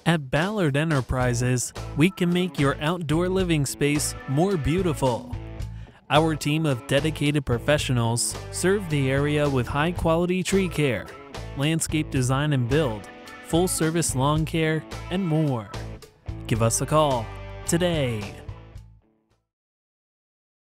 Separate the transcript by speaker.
Speaker 1: At Ballard Enterprises, we can make your outdoor living space more beautiful. Our team of dedicated professionals serve the area with high-quality tree care, landscape design and build, full-service lawn care, and more. Give us a call today.